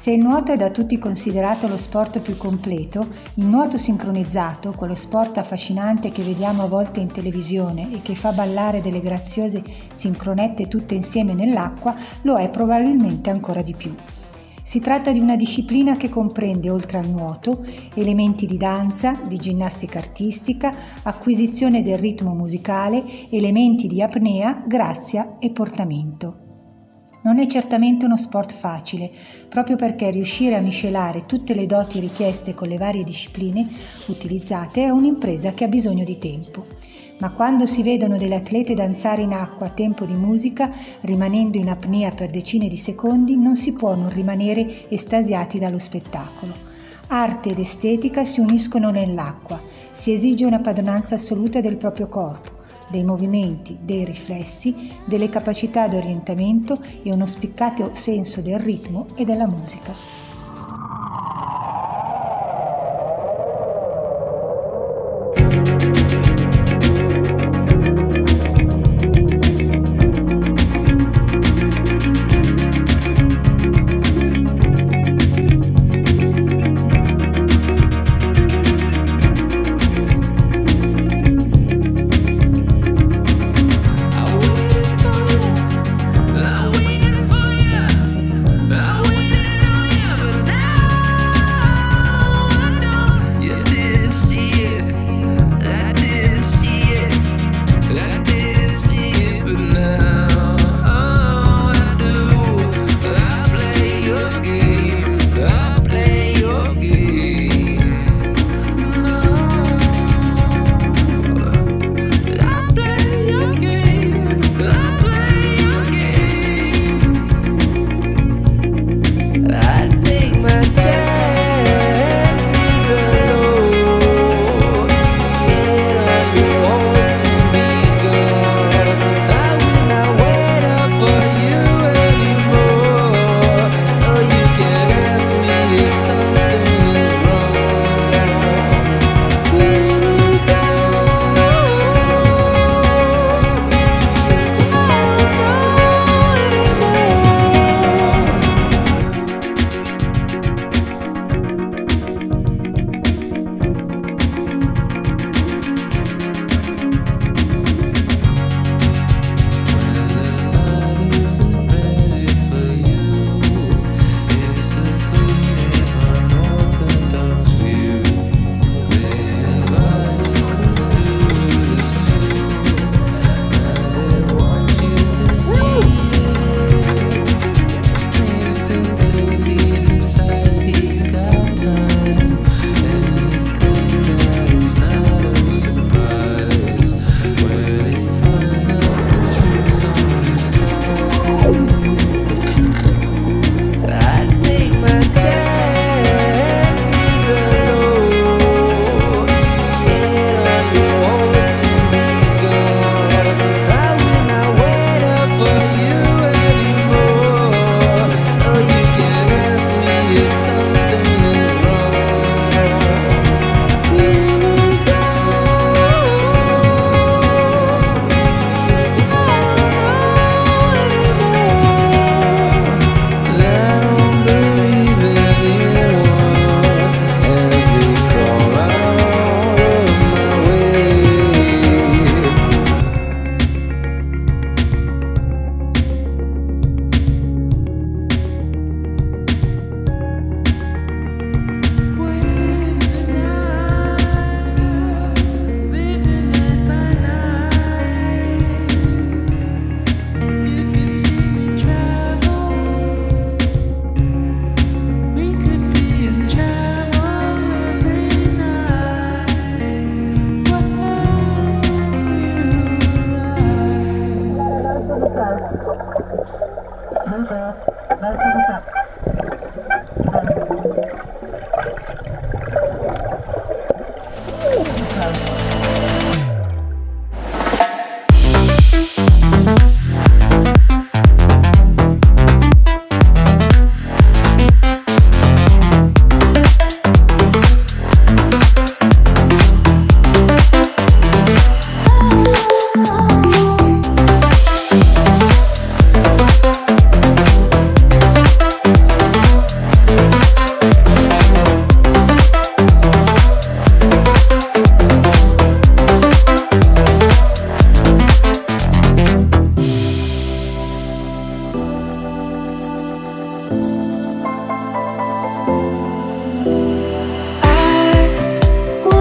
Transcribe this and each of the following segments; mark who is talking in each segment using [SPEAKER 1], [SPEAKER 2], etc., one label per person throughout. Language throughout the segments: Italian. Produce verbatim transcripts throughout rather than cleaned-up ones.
[SPEAKER 1] Se il nuoto è da tutti considerato lo sport più completo, il nuoto sincronizzato, quello sport affascinante che vediamo a volte in televisione e che fa ballare delle graziose sincronette tutte insieme nell'acqua, lo è probabilmente ancora di più. Si tratta di una disciplina che comprende, oltre al nuoto, elementi di danza, di ginnastica artistica, acquisizione del ritmo musicale, elementi di apnea, grazia e portamento. Non è certamente uno sport facile, proprio perché riuscire a miscelare tutte le doti richieste con le varie discipline utilizzate è un'impresa che ha bisogno di tempo. Ma quando si vedono delle atlete danzare in acqua a tempo di musica, rimanendo in apnea per decine di secondi, non si può non rimanere estasiati dallo spettacolo. Arte ed estetica si uniscono nell'acqua, si esige una padronanza assoluta del proprio corpo, dei movimenti, dei riflessi, delle capacità di orientamento e uno spiccato senso del ritmo e della musica.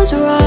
[SPEAKER 2] was right.